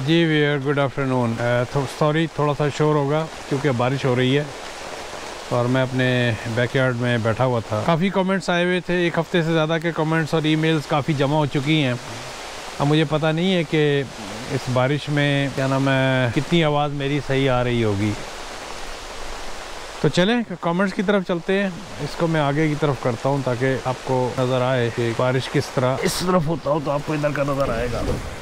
जी Veer, good afternoon. Sorry, थोड़ा सा शोर होगा क्योंकि बारिश हो रही है और मैं अपने बैकयार्ड में बैठा हुआ था। काफ़ी कमेंट्स आए हुए थे, एक हफ़्ते से ज़्यादा के कमेंट्स और ईमेल्स काफ़ी जमा हो चुकी हैं। अब मुझे पता नहीं है कि इस बारिश में क्या नाम है कितनी आवाज़ मेरी सही आ रही होगी। तो चलें कमेंट्स की तरफ चलते हैं। इसको मैं आगे की तरफ करता हूँ ताकि आपको नज़र आए कि बारिश किस तरह इस तरफ होता हो तो आपको इधर का नज़र आएगा।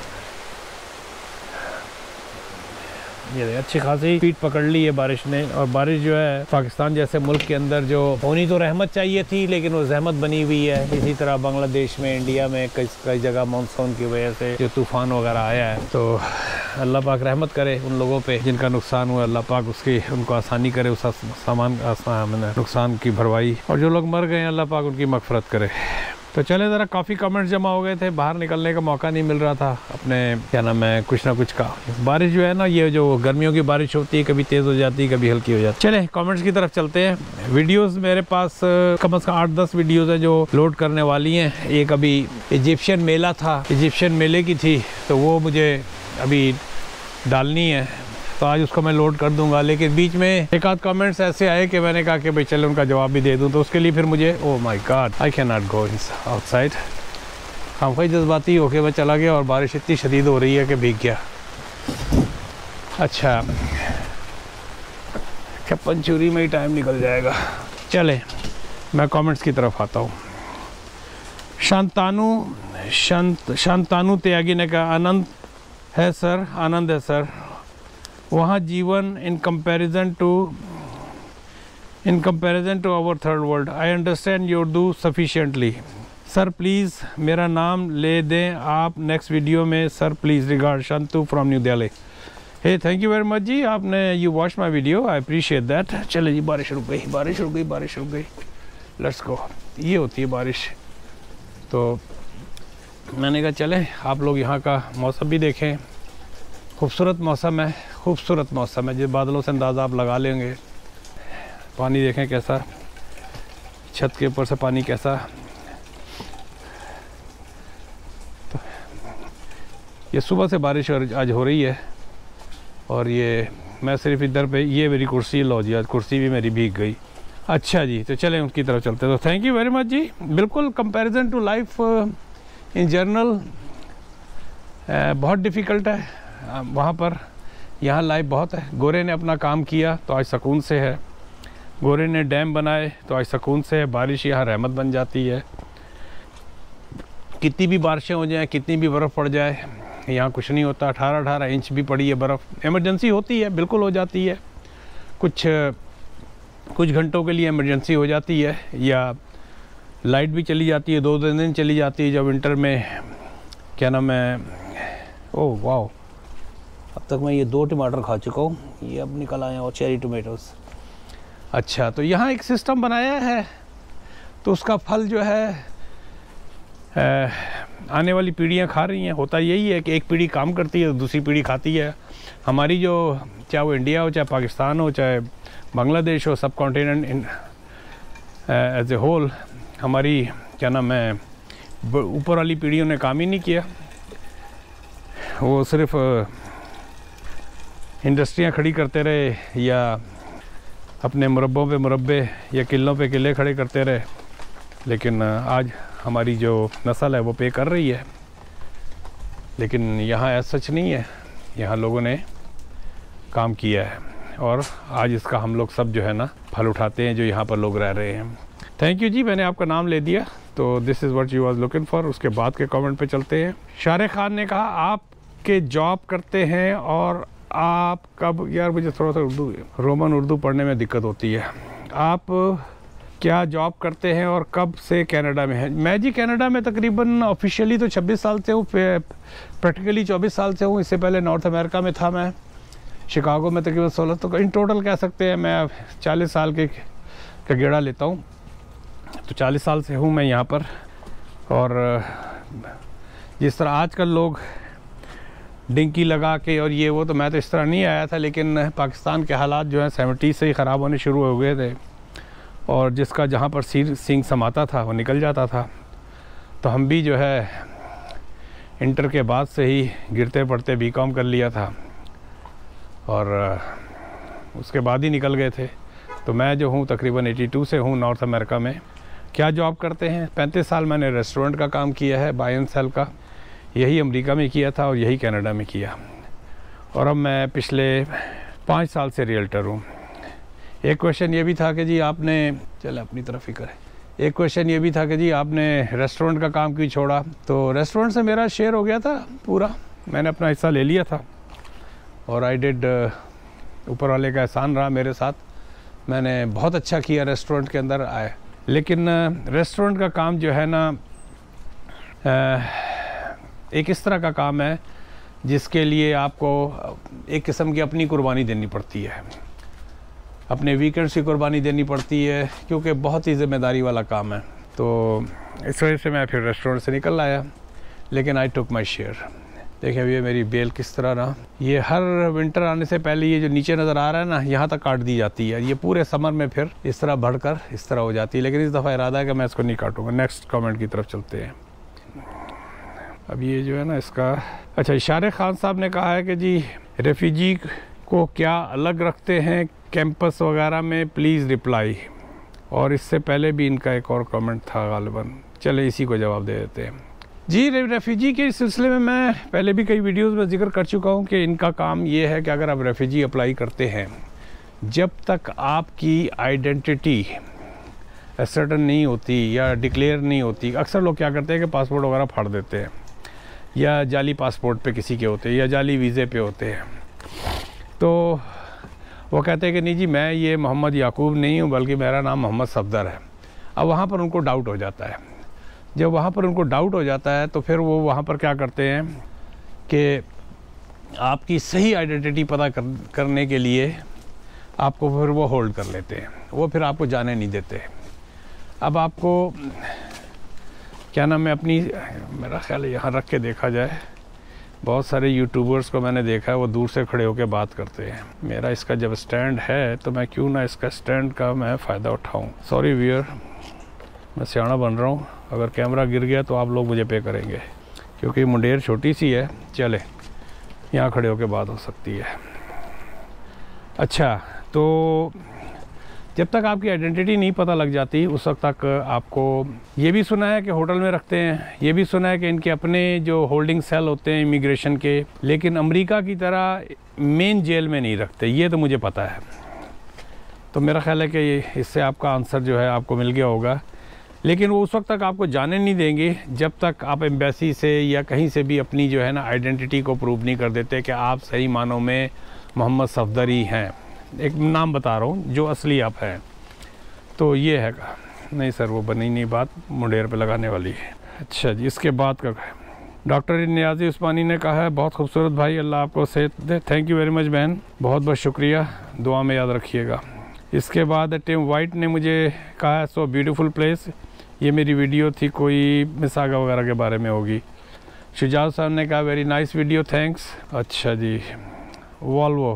ये अच्छी खासी स्पीड पकड़ ली है बारिश ने। और बारिश जो है पाकिस्तान जैसे मुल्क के अंदर जो होनी तो रहमत चाहिए थी, लेकिन वो जहमत बनी हुई है। इसी तरह बांग्लादेश में, इंडिया में कई जगह मानसून की वजह से जो तूफ़ान वगैरह आया है, तो अल्लाह पाक रहमत करे उन लोगों पे जिनका नुकसान हुआ। अल्लाह पाक उनको आसानी करे, उस नुकसान की भरवाई। और जो लोग मर गए अल्लाह पाक उनकी मगफरत करे। तो चले ज़रा, काफ़ी कमेंट्स जमा हो गए थे, बाहर निकलने का मौका नहीं मिल रहा था अपने क्या नाम है कुछ ना कुछ का। बारिश जो है ना, ये जो गर्मियों की बारिश होती है, कभी तेज़ हो जाती है, कभी हल्की हो जाती है। चले कमेंट्स की तरफ चलते हैं। वीडियोस मेरे पास कम से कम 8-10 वीडियोज़ हैं जो लोड करने वाली हैं। एक अभी इजिप्शियन मेला था, इजिप्शियन मेले की थी, तो वो मुझे अभी डालनी है, तो आज उसको मैं लोड कर दूंगा। लेकिन बीच में एक आध कमेंट्स ऐसे आए कि मैंने कहा कि भाई चलो उनका जवाब भी दे दूं, तो उसके लिए फिर मुझे oh my god I can not go outside. हम कोई जज्बाती होके मैं चला गया और बारिश इतनी शदीद हो रही है कि भीग गया। अच्छा, क्या पंचूरी में ही टाइम निकल जाएगा। चले मैं कमेंट्स की तरफ आता हूँ। शांतानु त्यागी ने कहा आनंद है सर, आनंद है सर। वहाँ जीवन in comparison to our third world. I understand your do sufficiently sir, please मेरा नाम ले दें आप नेक्स्ट वीडियो में sir, please. Regard Shantu from New Delhi. Hey thank you very much जी, आपने you watch my video, I appreciate that. चले जी, बारिश रुक गई, बारिश रुक गई, बारिश रुक गई। Let's go. ये होती है बारिश। तो मैंने कहा चले आप लोग यहाँ का मौसम भी देखें। खूबसूरत मौसम है, खूबसूरत मौसम है। जिस बादलों से अंदाज़ा आप लगा लेंगे। पानी देखें कैसा, छत के ऊपर से पानी कैसा। तो ये सुबह से बारिश आज हो रही है और ये मैं सिर्फ इधर पे, ये मेरी कुर्सी लो जी, आज कुर्सी भी मेरी भीग गई। अच्छा जी, तो चलें उनकी तरफ चलते हैं। तो थैंक यू वेरी मच जी। बिल्कुल comparison to life in general बहुत डिफ़िकल्ट है वहाँ पर। यहाँ लाइफ बहुत है। गोरे ने अपना काम किया तो आज सुकून से है। गोरे ने डैम बनाए तो आज सुकून से है। बारिश यहाँ रहमत बन जाती है। कितनी भी बारिशें हो जाएं, कितनी भी बर्फ़ पड़ जाए, यहाँ कुछ नहीं होता। 18 इंच भी पड़ी है बर्फ़। इमरजेंसी होती है, बिल्कुल हो जाती है। कुछ घंटों के लिए इमरजेंसी हो जाती है, या लाइट भी चली जाती है, 2 दिन चली जाती है। जब विंटर में क्या नाम है, ओह वाह, अब तक मैं ये 2 टमाटर खा चुका हूँ। ये अब निकल आए और चेरी टोमेटोज़। अच्छा, तो यहाँ एक सिस्टम बनाया है, तो उसका फल जो है आने वाली पीढ़ियाँ खा रही हैं। होता यही है कि एक पीढ़ी काम करती है, दूसरी पीढ़ी खाती है। हमारी जो, चाहे वो इंडिया हो, चाहे पाकिस्तान हो, चाहे बांग्लादेश हो, सब कॉन्टिनेंट एज ए होल, हमारी क्या नाम है ऊपर वाली पीढ़ियों ने काम ही नहीं किया। वो सिर्फ इंडस्ट्रियां खड़ी करते रहे, या अपने मुरब्बों पे मुरब्बे या किलों पे किले खड़े करते रहे। लेकिन आज हमारी जो नस्ल है वो पे कर रही है। लेकिन यहाँ ऐसा सच नहीं है। यहाँ लोगों ने काम किया है और आज इसका हम लोग सब जो है ना फल उठाते हैं, जो यहाँ पर लोग रह रहे हैं। थैंक यू जी, मैंने आपका नाम ले दिया। तो this is what you was looking for. उसके बाद के कमेंट पे चलते हैं। शारे खान ने कहा आपके जॉब करते हैं और आप कब, यार मुझे थोड़ा सा रोमन उर्दू पढ़ने में दिक्कत होती है। आप क्या जॉब करते हैं और कब से कनाडा में हैं? मैं जी कनाडा में तकरीबन ऑफिशियली तो 26 साल से हूँ, प्रैक्टिकली 24 साल से हूँ। इससे पहले नॉर्थ अमेरिका में था मैं, शिकागो में तकरीबन 16। तो इन टोटल कह सकते हैं मैं 40 साल का गेड़ा लेता हूँ। तो 40 साल से हूँ मैं यहाँ पर। और जिस तरह आजकल लोग डिंकी लगा के और ये वो, तो मैं तो इस तरह नहीं आया था। लेकिन पाकिस्तान के हालात जो हैं 70 से ही ख़राब होने शुरू हो गए थे, और जिसका जहाँ पर सींग समाता था वो निकल जाता था। तो हम भी जो है इंटर के बाद से ही गिरते पड़ते बीकॉम कर लिया था और उसके बाद ही निकल गए थे। तो मैं जो हूँ तकरीबन 82 से हूँ नॉर्थ अमेरिका में। क्या जॉब करते हैं? 35 साल मैंने रेस्टोरेंट का काम किया है, बाय एंड सेल का। यही अमेरिका में किया था और यही कनाडा में किया। और अब मैं पिछले 5 साल से रियल्टर हूँ। एक क्वेश्चन ये भी था कि जी आपने, चले अपनी तरफ ही करें, एक क्वेश्चन ये भी था कि जी आपने रेस्टोरेंट का काम क्यों छोड़ा? तो रेस्टोरेंट से मेरा शेयर हो गया था पूरा, मैंने अपना हिस्सा ले लिया था और आई डिड, ऊपर वाले का एहसान रहा मेरे साथ। मैंने बहुत अच्छा किया रेस्टोरेंट के अंदर आए। लेकिन रेस्टोरेंट का काम जो है ना एक इस तरह का काम है जिसके लिए आपको एक किस्म की अपनी कुर्बानी देनी पड़ती है, अपने वीकेंड्स की कुर्बानी देनी पड़ती है, क्योंकि बहुत ही ज़िम्मेदारी वाला काम है। तो इस वजह से मैं फिर रेस्टोरेंट से निकल आया, लेकिन आई टुक माई शेयर। देखें ये मेरी बेल किस तरह ना, ये हर विंटर आने से पहले ये जो नीचे नज़र आ रहा है ना, यहाँ तक काट दी जाती है। ये पूरे समर में फिर इस तरह बढ़कर इस तरह हो जाती है, लेकिन इस दफ़ा इरादा है कि मैं इसको नहीं काटूंगा। नेक्स्ट कमेंट की तरफ चलते हैं। अब ये जो है ना इसका, अच्छा, इशारे खान साहब ने कहा है कि जी रेफ्यूजी को क्या अलग रखते हैं कैंपस वगैरह में, प्लीज़ रिप्लाई। और इससे पहले भी इनका एक और कमेंट था गालिबन, चले इसी को जवाब दे देते हैं। जी रेफ्यूजी के सिलसिले में मैं पहले भी कई वीडियोस में जिक्र कर चुका हूँ कि इनका काम ये है कि अगर आप रेफ्यूजी अप्लाई करते हैं, जब तक आपकी आइडेंटिटी सर्टन नहीं होती या डिक्लेयर नहीं होती, अक्सर लोग क्या करते हैं कि पासपोर्ट वगैरह फाड़ देते हैं, या जाली पासपोर्ट पे किसी के होते हैं, या जाली वीज़े पे होते हैं। तो वो कहते हैं कि नहीं जी मैं ये मोहम्मद याकूब नहीं हूँ बल्कि मेरा नाम मोहम्मद सफदर है। अब वहाँ पर उनको डाउट हो जाता है। जब वहाँ पर उनको डाउट हो जाता है तो फिर वो वहाँ पर क्या करते हैं कि आपकी सही आइडेंटिटी पता करने के लिए आपको फिर वो होल्ड कर लेते हैं, वो फिर आपको जाने नहीं देते। अब आपको क्या नाम है अपनी, मेरा ख्याल है यहाँ रख के देखा जाए, बहुत सारे यूट्यूबर्स को मैंने देखा है वो दूर से खड़े होकर बात करते हैं। मेरा इसका जब स्टैंड है तो मैं क्यों ना इसका स्टैंड का मैं फ़ायदा उठाऊं। सॉरी व्यूअर, मैं सियाना बन रहा हूँ, अगर कैमरा गिर गया तो आप लोग मुझे पे करेंगे, क्योंकि मुंडेर छोटी सी है। चले यहाँ खड़े होकर बात हो सकती है। अच्छा, तो जब तक आपकी आइडेंटिटी नहीं पता लग जाती उस वक्त तक आपको, ये भी सुना है कि होटल में रखते हैं, ये भी सुना है कि इनके अपने जो होल्डिंग सेल होते हैं इमिग्रेशन के, लेकिन अमेरिका की तरह मेन जेल में नहीं रखते, ये तो मुझे पता है। तो मेरा ख्याल है कि इससे आपका आंसर जो है आपको मिल गया होगा। लेकिन वो उस वक्त तक आपको जाने नहीं देंगे जब तक आप एम्बेसी से या कहीं से भी अपनी जो है ना आइडेंटिटी को प्रूव नहीं कर देते कि आप सही मानों में मोहम्मद सफदर ही हैं। एक नाम बता रहा हूँ जो असली आप हैं। तो ये है, नहीं सर वो बनी नहीं बात, मुंडेर पे लगाने वाली है। अच्छा जी, इसके बाद का डॉक्टर नियाज़ी उस्मानी ने कहा है बहुत खूबसूरत भाई, अल्लाह आपको सेहत दे। थैंक यू वेरी मच बहन, बहुत बहुत शुक्रिया, दुआ में याद रखिएगा। इसके बाद टिम वाइट ने मुझे कहा है सो ब्यूटीफुल प्लेस, ये मेरी वीडियो थी कोई मिसागा वगैरह के बारे में होगी। शुजात साहब ने कहा वेरी नाइस वीडियो, थैंक्स। अच्छा जी, वॉल्वो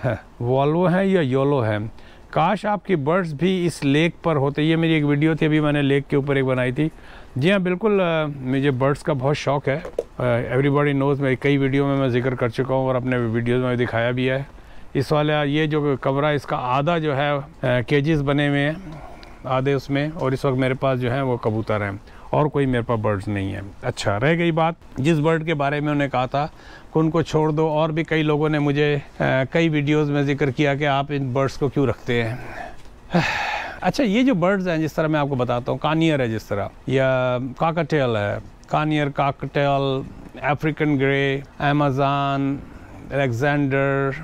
वॉल्वो है या योलो है, काश आपकी बर्ड्स भी इस लेक पर होते। ये मेरी एक वीडियो थी, अभी मैंने लेक के ऊपर एक बनाई थी। जी हाँ बिल्कुल, मुझे बर्ड्स का बहुत शौक़ है। एवरीबॉडी नोज़, मेरी कई वीडियो में मैं जिक्र कर चुका हूँ और अपने वीडियोज़ में दिखाया भी है। इस वाले ये जो कमरा, इसका आधा जो है केजेस बने हुए हैं, आधे उसमें, और इस वक्त मेरे पास जो है वो कबूतर हैं और कोई मेरे पास बर्ड्स नहीं है। अच्छा, रह गई बात जिस बर्ड के बारे में उन्होंने कहा था कि उनको छोड़ दो, और भी कई लोगों ने मुझे कई वीडियोस में जिक्र किया कि आप इन बर्ड्स को क्यों रखते हैं। अच्छा, ये जो बर्ड्स हैं, जिस तरह मैं आपको बताता हूँ, कानियर है जिस तरह, या काकटेल है, conure, cockatiel, African grey, Amazon, Alexander,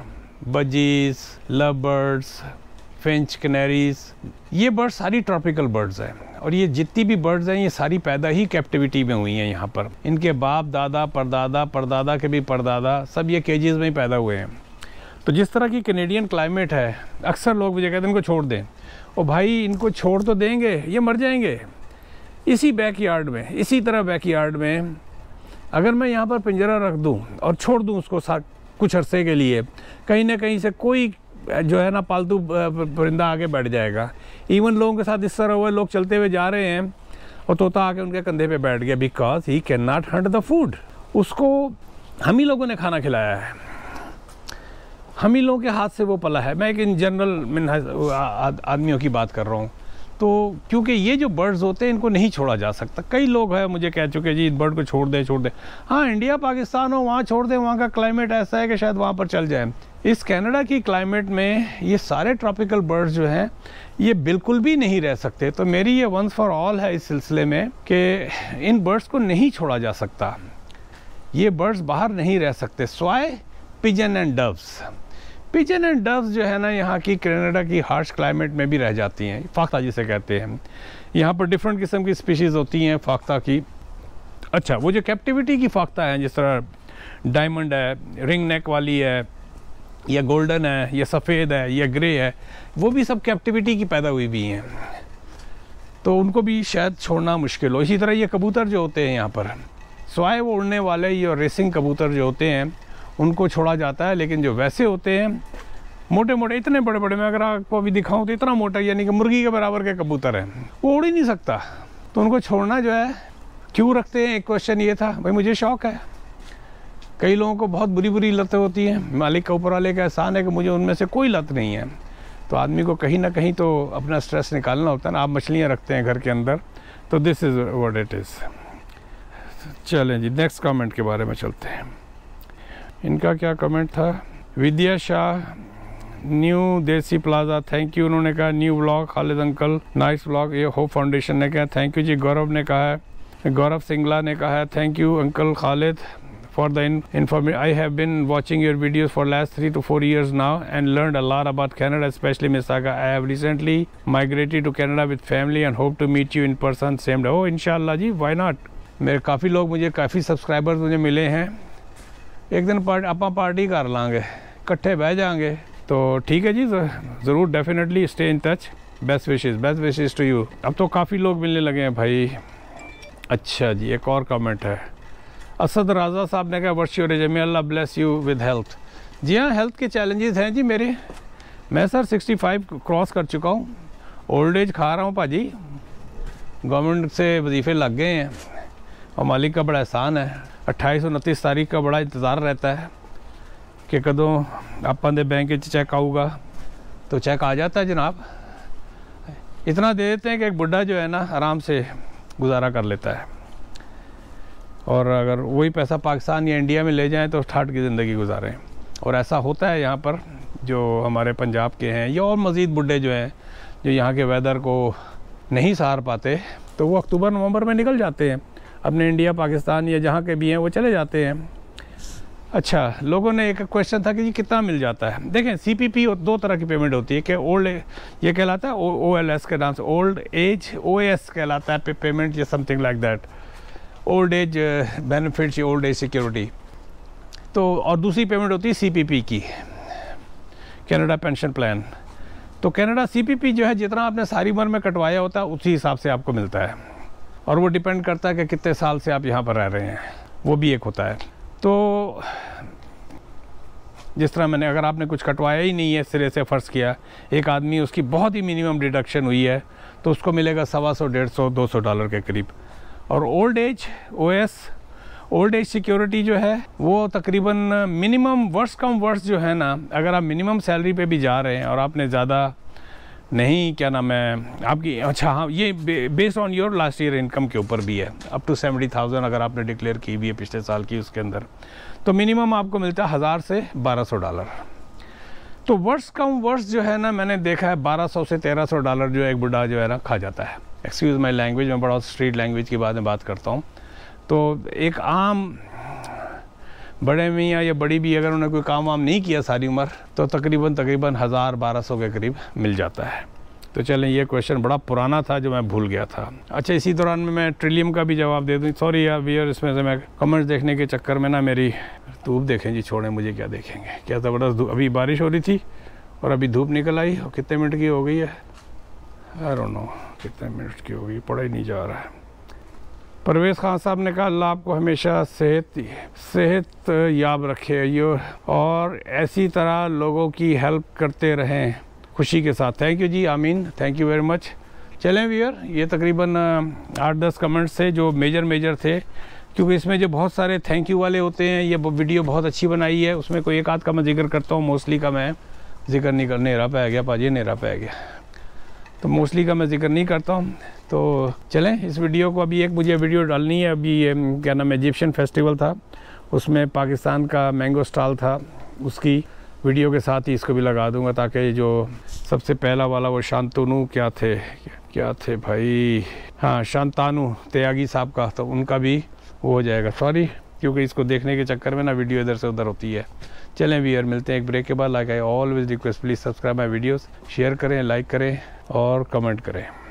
budgies, love birds, finch, canaries, ये बर्ड्स सारी ट्रॉपिकल बर्ड्स हैं। और ये जितनी भी बर्ड्स हैं ये सारी पैदा ही कैप्टिविटी में हुई हैं यहाँ पर। इनके बाप दादा परदादा परदादा के भी परदादा सब ये केजेस में ही पैदा हुए हैं। तो जिस तरह की कैनेडियन क्लाइमेट है, अक्सर लोग मुझे कहते हैं इनको छोड़ दें। और भाई इनको छोड़ तो देंगे, ये मर जाएंगे इसी बैकयार्ड में, इसी तरह बैकयार्ड में। अगर मैं यहाँ पर पिंजरा रख दूँ और छोड़ दूँ उसको कुछ अरसे के लिए, कहीं ना कहीं से कोई जो है ना पालतू परिंदा आगे बैठ जाएगा। इवन लोगों के साथ इस तरह हुआ, लोग चलते हुए जा रहे हैं और तोता आके उनके कंधे पे बैठ गया, because he can not hunt the food. उसको हम ही लोगों ने खाना खिलाया है, हम ही लोगों के हाथ से वो पला है। मैं एक इन जनरल आदमियों की बात कर रहा हूँ। तो क्योंकि ये जो बर्ड्स होते हैं इनको नहीं छोड़ा जा सकता। कई लोग हैं मुझे कह चुके जी इस बर्ड को छोड़ दें। हाँ, इंडिया पाकिस्तान हो वहाँ छोड़ दें, वहाँ का क्लाइमेट ऐसा है कि शायद वहाँ पर चल जाए। इस कनाडा की क्लाइमेट में ये सारे ट्रॉपिकल बर्ड्स जो हैं ये बिल्कुल भी नहीं रह सकते। तो मेरी ये वंस फॉर ऑल है इस सिलसिले में कि इन बर्ड्स को नहीं छोड़ा जा सकता, ये बर्ड्स बाहर नहीं रह सकते, स्वाय pigeon and doves. Pigeon and doves जो है ना यहाँ की कनाडा की हार्श क्लाइमेट में भी रह जाती हैं, फाख्ता जिसे कहते हैं। यहाँ पर डिफरेंट किस्म की स्पीशीज़ होती हैं फाख्ता की। अच्छा, वो जो कैप्टिविटी की फाख्ता है, जिस तरह डायमंड है, रिंग नेक वाली है, या गोल्डन है, या सफ़ेद है, या ग्रे है, वो भी सब कैप्टिविटी की पैदा हुई भी हैं, तो उनको भी शायद छोड़ना मुश्किल हो। इसी तरह ये कबूतर जो होते हैं यहाँ पर, स्वाय वो उड़ने वाले ये रेसिंग कबूतर जो होते हैं उनको छोड़ा जाता है, लेकिन जो वैसे होते हैं मोटे मोटे, इतने बड़े बड़े, मैं अगर आपको अभी दिखाऊं तो इतना मोटा, यानी कि मुर्गी के बराबर के कबूतर हैं, वो उड़ ही नहीं सकता, तो उनको छोड़ना जो है क्यों रखते हैं। एक क्वेश्चन ये था। भाई मुझे शौक़ है, कई लोगों को बहुत बुरी बुरी लतें होती हैं, मालिक का ऊपर वाले का एहसान है कि मुझे उनमें से कोई लत नहीं है। तो आदमी को कहीं ना कहीं तो अपना स्ट्रेस निकालना होता है ना। आप मछलियाँ रखते हैं घर के अंदर, तो this is what it is. चलें जी, नेक्स्ट कमेंट के बारे में चलते हैं। इनका क्या कमेंट था? Vidya Shah, New Desi Plaza, thank you. उन्होंने कहा new vlog Khalid uncle, nice vlog. ये होप फाउंडेशन ने कहा थैंक यू जी। गौरव ने कहा है, गौरव सिंगला ने कहा है thank you uncle Khalid for the information. I have been watching your videos for last 3 to 4 years now and learned a lot about Canada, especially Mississauga. I have recently migrated to Canada with family and hope to meet you in person same day. Oh, inshallah जी, why not? मेरे काफ़ी लोग, मुझे काफ़ी subscribers मुझे मिले हैं। एक दिन ਆਪਾਂ पार्टी कर लांगे, इकट्ठे बह जाएंगे, तो ठीक है जी, ज़रूर, definitely stay in touch. Best wishes to you. अब तो काफ़ी लोग मिलने लगे हैं भाई। अच्छा जी, एक और कमेंट है, असद राजा साहब ने कहा वर्ष your age, Allah bless you with health. जी हाँ, हेल्थ के चैलेंजेस हैं जी मेरे। मैं सर 65 क्रॉस कर चुका हूँ, ओल्ड एज खा रहा हूँ भाजी, गवर्नमेंट से वजीफ़े लग गए हैं और मालिक का बड़ा एहसान है। 28-29 तारीख का बड़ा इंतज़ार रहता है कि कदों आपां दे बैंक चेक आऊगा, तो चेक आ जाता है जनाब। इतना दे देते हैं कि एक बुढ़ा जो है ना आराम से गुजारा कर लेता है, और अगर वही पैसा पाकिस्तान या इंडिया में ले जाएं तो ठाट की ज़िंदगी गुजारें। और ऐसा होता है यहाँ पर, जो हमारे पंजाब के हैं या और मज़ीद बुढ़े जो हैं, जो यहाँ के वेदर को नहीं सहार पाते, तो वो अक्टूबर नवंबर में निकल जाते हैं अपने इंडिया पाकिस्तान या जहाँ के भी हैं, वो चले जाते हैं। अच्छा, लोगों ने एक क्वेश्चन था कि जी कितना मिल जाता है। देखें, CPP 2 तरह की पेमेंट होती है कि ओल्ड, ये कहलाता है OLS के नाम से, ओल्ड एज, OAS कहलाता है पेमेंट या something like that, old age benefits या ओल्ड एज सिक्योरिटी। तो और दूसरी पेमेंट होती है CPP की, कनाडा पेंशन प्लान। तो कनाडा CPP जो है, जितना आपने सारी उम्र में कटवाया होता है उसी हिसाब से आपको मिलता है, और वो डिपेंड करता है कि कितने साल से आप यहाँ पर रह रहे हैं, वो भी एक होता है। तो जिस तरह मैंने, अगर आपने कुछ कटवाया ही नहीं है सिरे से, फ़र्ज़ किया एक आदमी, उसकी बहुत ही मिनिमम डिडक्शन हुई है, तो उसको मिलेगा $125, $150-200 के करीब। और old age OAS, old age security जो है, वो तकरीबन मिनिमम, वर्स कम वर्स जो है ना, अगर आप मिनिमम सैलरी पे भी जा रहे हैं और आपने ज़्यादा नहीं, क्या नाम है आपकी, अच्छा हाँ, ये based on your last year income के ऊपर भी है, अप टू 70,000 अगर आपने डिक्लेयर की भी है पिछले साल की, उसके अंदर तो मिनिमम आपको मिलता है $1000 से $1200। तो वर्स कम वर्स जो है ना, मैंने देखा है $1200 से $1300 जो एक बुढ़ा जो है ना खा जाता है। एक्सक्यूज़ माई लैंग्वेज, मैं बड़ा स्ट्रीट लैंग्वेज की बात करता हूँ। तो एक आम बड़े मियाँ या बड़ी भी, अगर उन्होंने कोई काम वाम नहीं किया सारी उम्र, तो तकरीबन 1000-1200 के करीब मिल जाता है। तो चलें, ये क्वेश्चन बड़ा पुराना था जो मैं भूल गया था। अच्छा, इसी दौरान में मैं ट्रिलियम का भी जवाब दे दूँ। सॉरी यार वियर, इसमें से मैं कमेंट्स देखने के चक्कर में ना मेरी धूप देखें जी, छोड़ें, मुझे क्या देखेंगे, क्या ज़बरदस्त धूप। अभी बारिश हो रही थी और अभी धूप निकल आई, और कितने मिनट की हो गई है, आई डोंट नो कितने मिनट की होगी, पढ़ा ही नहीं जा रहा है। परवेज़ खान साहब ने कहा अल्लाह आपको हमेशा सेहत याब रखे यो, और ऐसी तरह लोगों की हेल्प करते रहें खुशी के साथ। थैंक यू जी, आमीन, थैंक यू वेरी मच। चलें व्यूअर, ये तकरीबन 8-10 कमेंट्स थे जो मेजर थे क्योंकि इसमें जो बहुत सारे थैंक यू वाले होते हैं। ये वीडियो बहुत अच्छी बनाई है, उसमें कोई एक आध का मैं जिक्र करता हूँ, मोस्टली का मैं जिक्र नहीं कर। नेरा पे आ गया पाजी, नेरा पे आ गया, तो मोस्टली का मैं जिक्र नहीं करता हूँ। तो चलें इस वीडियो को, अभी एक मुझे वीडियो डालनी है। अभी ये क्या नाम है, इजिप्शियन फेस्टिवल था, उसमें पाकिस्तान का मैंगो स्टॉल था, उसकी वीडियो के साथ ही इसको भी लगा दूंगा, ताकि जो सबसे पहला वाला वो शांतनु क्या थे भाई, हाँ शांतानु त्यागी साहब का, तो उनका भी वो हो जाएगा। सॉरी, क्योंकि इसको देखने के चक्कर में ना वीडियो इधर से उधर होती है। चलें व्यूअर, मिलते हैं एक ब्रेक के बाद। Like I always request, please subscribe my videos, share करें, लाइक करें और कमेंट करें।